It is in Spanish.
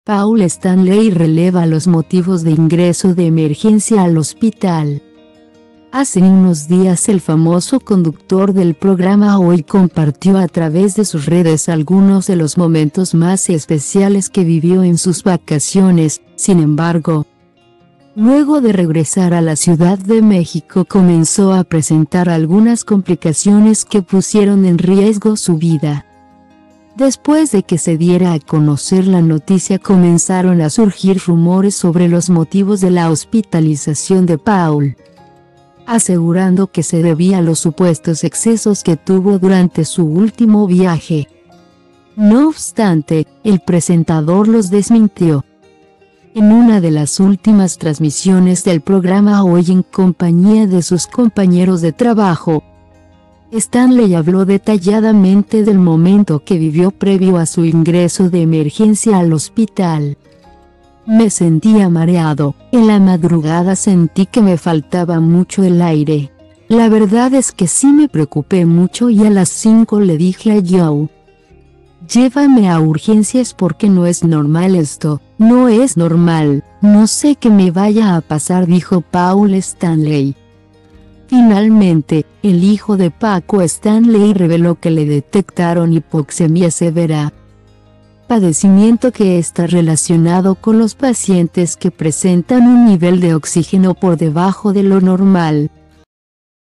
Paul Stanley releva los motivos de ingreso de emergencia al hospital. Hace unos días el famoso conductor del programa Hoy compartió a través de sus redes algunos de los momentos más especiales que vivió en sus vacaciones. Sin embargo, luego de regresar a la Ciudad de México comenzó a presentar algunas complicaciones que pusieron en riesgo su vida. Después de que se diera a conocer la noticia comenzaron a surgir rumores sobre los motivos de la hospitalización de Paul, asegurando que se debía a los supuestos excesos que tuvo durante su último viaje. No obstante, el presentador los desmintió. En una de las últimas transmisiones del programa Hoy en compañía de sus compañeros de trabajo, Stanley habló detalladamente del momento que vivió previo a su ingreso de emergencia al hospital. Me sentía mareado, en la madrugada sentí que me faltaba mucho el aire. La verdad es que sí me preocupé mucho y a las 5 le dije a Joe: llévame a urgencias porque no es normal esto, no es normal, no sé qué me vaya a pasar, dijo Paul Stanley. Finalmente, el hijo de Paco Stanley reveló que le detectaron hipoxemia severa, padecimiento que está relacionado con los pacientes que presentan un nivel de oxígeno por debajo de lo normal.